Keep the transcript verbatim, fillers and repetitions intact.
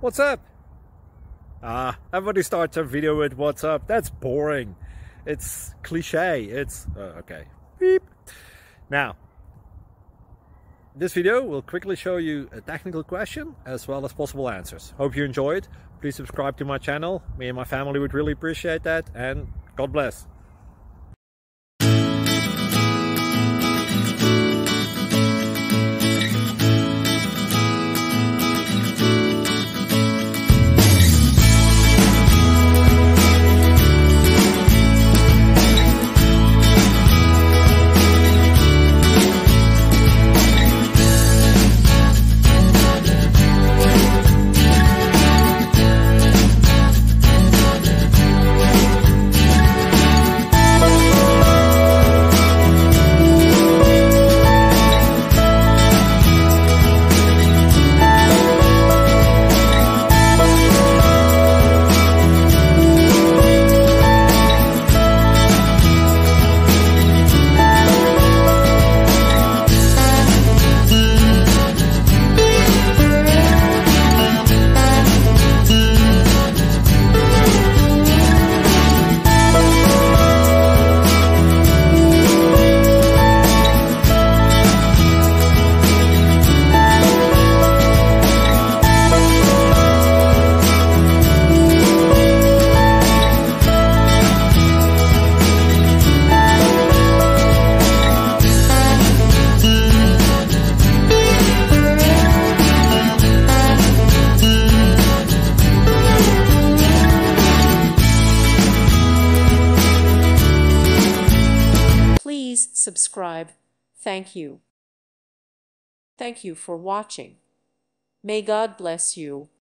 What's up? Ah, everybody starts a video with what's up. That's boring. It's cliche. It's uh, okay. Beep. Now, this video will quickly show you a technical question as well as possible answers. Hope you enjoyed. Please subscribe to my channel. Me and my family would really appreciate that, and God bless. Please subscribe. Thank you. Thank you for watching. May God bless you.